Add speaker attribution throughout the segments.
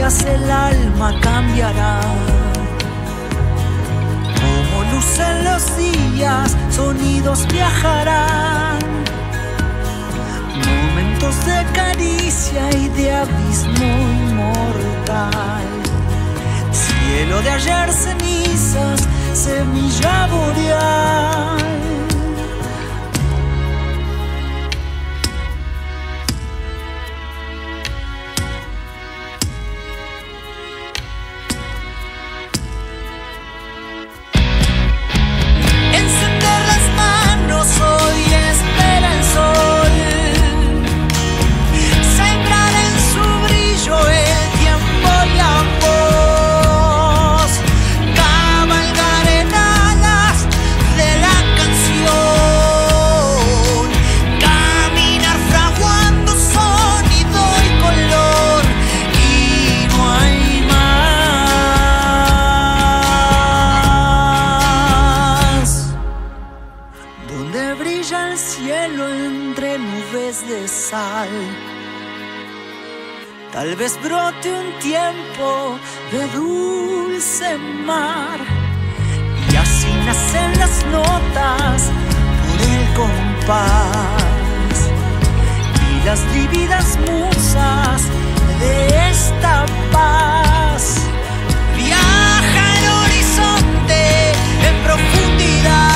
Speaker 1: días el alma cambiará. Como lucen los días, sonidos viajarán. Momentos de caricia y de abismo inmortal. Cielo de ayer, cenizas, semilla boreal. Donde brilla el cielo entre nubes de sal, tal vez brote un tiempo de dulce mar, y así nacen las notas por el compás y las divinas musas de esta paz. Viaja el horizonte en profundidad.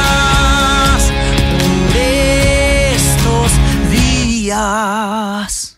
Speaker 1: Días.